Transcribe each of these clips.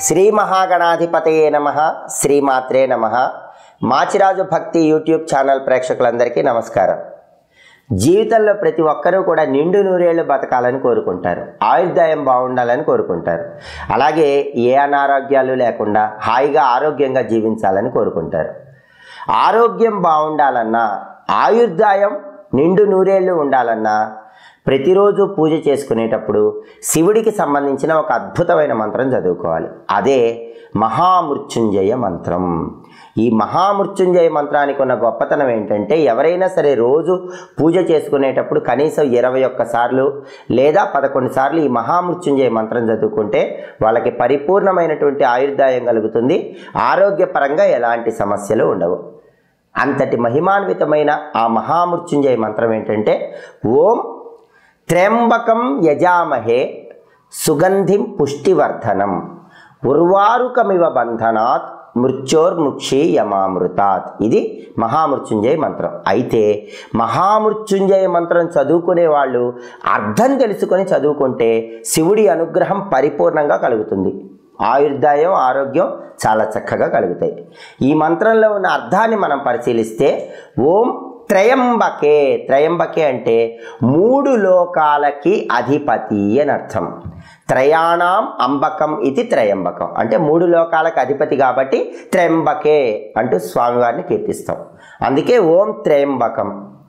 శ్రీ మహాగణాధిపతయే నమః. శ్రీమాత్రే నమః. మాచిరాజు భక్తి యూట్యూబ్ ఛానల్ ప్రేక్షకులందరికీ నమస్కారం. జీవితంలో ప్రతి ఒక్కరూ కూడా నిండు నూరేళ్లు బతకాలని కోరుకుంటారు, ఆయుర్దాయం బాగుండాలని కోరుకుంటారు. అలాగే ఏ అనారోగ్యాలు లేకుండా హాయిగా ఆరోగ్యంగా జీవించాలని కోరుకుంటారు. ఆరోగ్యం బాగుండాలన్నా, ఆయుర్దాయం నిండు నూరేళ్లు ఉండాలన్నా ప్రతిరోజు పూజ చేసుకునేటప్పుడు శివుడికి సంబంధించిన ఒక అద్భుతమైన మంత్రం చదువుకోవాలి. అదే మహామృత్యుంజయ మంత్రం. ఈ మహామృత్యుంజయ మంత్రానికి ఉన్న గొప్పతనం ఏంటంటే, ఎవరైనా సరే రోజు పూజ చేసుకునేటప్పుడు కనీసం 21 సార్లు లేదా 11 సార్లు ఈ మహామృత్యుంజయ మంత్రం చదువుకుంటే వాళ్ళకి పరిపూర్ణమైనటువంటి ఆయుర్దాయం కలుగుతుంది. ఆరోగ్యపరంగా ఎలాంటి సమస్యలు ఉండవు. అంతటి మహిమాన్వితమైన ఆ మహామృత్యుంజయ మంత్రం ఏంటంటే, ఓం త్ర్యంబకం యజామహే సుగంధిం పుష్టివర్ధనం ఉర్వారుకమివ బంధనాత్ మృత్యోర్ముక్షీ యమామృతాత్. ఇది మహామృత్యుంజయ మంత్రం. అయితే మహామృత్యుంజయ మంత్రం చదువుకునే వాళ్ళు అర్థం తెలుసుకొని చదువుకుంటే శివుడి అనుగ్రహం పరిపూర్ణంగా కలుగుతుంది. ఆయుర్దాయం, ఆరోగ్యం చాలా చక్కగా కలుగుతాయి. ఈ మంత్రంలో ఉన్న అర్థాన్ని మనం పరిశీలిస్తే, ఓం త్రయంబకే. త్రయంబకే అంటే 3 లోకాలకి అధిపతి అని అర్థం. త్రయాణం అంబకం ఇది త్రయంబకం అంటే 3 లోకాలకు అధిపతి కాబట్టి త్రయంబకే అంటూ స్వామివారిని కీర్తిస్తాం. అందుకే ఓం త్రయంబకం.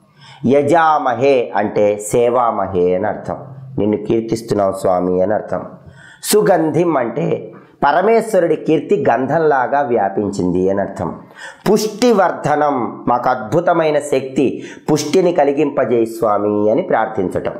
యజామహే అంటే సేవామహే అని అర్థం, నిన్ను కీర్తిస్తున్నాం స్వామి అని అర్థం. సుగంధిం అంటే పరమేశ్వరుడి కీర్తి గంధంలాగా వ్యాపించింది అని అర్థం. పుష్టివర్ధనం, మాకు అద్భుతమైన శక్తి, పుష్టిని కలిగింపజేయి స్వామి అని ప్రార్థించటం.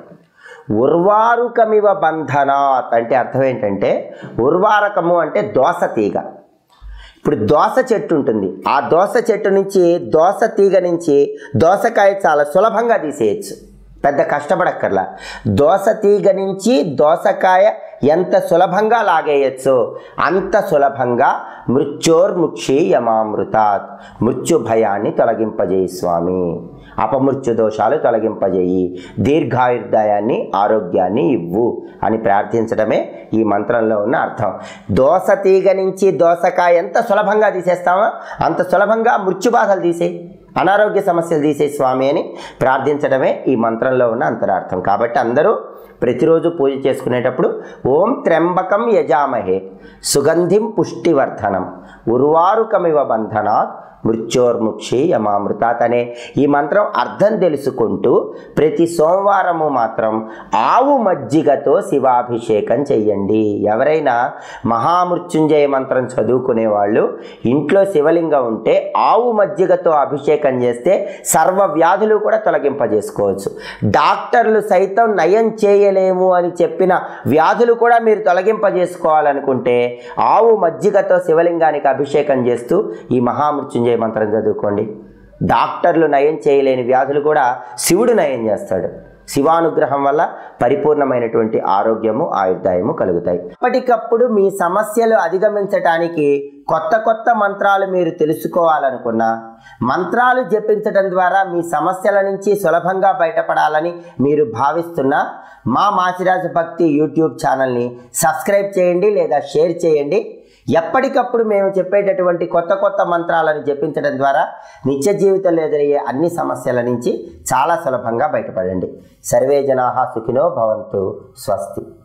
ఉర్వారుకమివ బంధనాత్ అంటే అర్థం ఏంటంటే, ఉర్వారకము అంటే దోస తీగ. ఇప్పుడు దోస చెట్టు ఉంటుంది, ఆ దోస చెట్టు నుంచి, దోస తీగ నుంచి దోసకాయ చాలా సులభంగా తీసేయచ్చు, పెద్ద కష్టపడక్కర్లా. దోస తీగ నుంచి దోసకాయ ఎంత సులభంగా లాగేయచ్చో అంత సులభంగా మృత్యోర్ముక్షీ యమామృతాత్, మృత్యు భయాన్ని తొలగింపజేయి స్వామి, అపమృత్యు దోషాలు తొలగింపజేయి, దీర్ఘాయుర్దాయాన్ని, ఆరోగ్యాన్ని ఇవ్వు అని ప్రార్థించడమే ఈ మంత్రంలో ఉన్న అర్థం. దోస తీగ నుంచి దోసకాయ ఎంత సులభంగా తీసేస్తామో అంత సులభంగా మృత్యుబాధలు తీసేయి, అనారోగ్య సమస్యలు తీసే స్వామి అని ప్రార్థించడమే ఈ మంత్రంలో ఉన్న అంతరార్థం. కాబట్టి అందరూ ప్రతిరోజు పూజ చేసుకునేటప్పుడు ఓం త్ర్యంబకం యజామహే సుగంధిం పుష్టివర్ధనం ఉర్వారుకమివ బంధనాత్ మృత్యోర్ముక్షీ యమామృతాత్ అనే ఈ మంత్రం అర్థం తెలుసుకుంటూ ప్రతి సోమవారము మాత్రం ఆవు మజ్జిగతో శివాభిషేకం చెయ్యండి. ఎవరైనా మహామృత్యుంజయ మంత్రం చదువుకునే వాళ్ళు ఇంట్లో శివలింగం ఉంటే ఆవు మజ్జిగతో అభిషేకం చేస్తే సర్వ వ్యాధులు కూడా తొలగింపజేసుకోవచ్చు. డాక్టర్లు సైతం నయం చేయలేము అని చెప్పిన వ్యాధులు కూడా మీరు తొలగింపజేసుకోవాలనుకుంటే ఆవు మజ్జిగతో శివలింగానికి అభిషేకం చేస్తూ ఈ మహామృత్యుంజయ మంత్రం చదువుకోండి. డాక్టర్లు నయం చేయలేని వ్యాధులు కూడా శివుడు నయం చేస్తాడు. శివానుగ్రహం వల్ల పరిపూర్ణమైనటువంటి ఆరోగ్యము, ఆయుర్దాయము కలుగుతాయి. ఎప్పటికప్పుడు మీ సమస్యలు అధిగమించటానికి కొత్త కొత్త మంత్రాలు మీరు తెలుసుకోవాలనుకున్నా, మంత్రాలు జపించడం ద్వారా మీ సమస్యల నుంచి సులభంగా బయటపడాలని మీరు భావిస్తున్నా, మా మాచిరాజు భక్తి యూట్యూబ్ ఛానల్ని సబ్స్క్రైబ్ చేయండి లేదా షేర్ చేయండి. ఎప్పటికప్పుడు మేము చెప్పేటటువంటి కొత్త కొత్త మంత్రాలను జపించడం ద్వారా నిత్య జీవితంలో ఎదురయ్యే అన్ని సమస్యల నుంచి చాలా సులభంగా బయటపడండి. సర్వే జనాః సుఖినో భవంతు. స్వస్తి.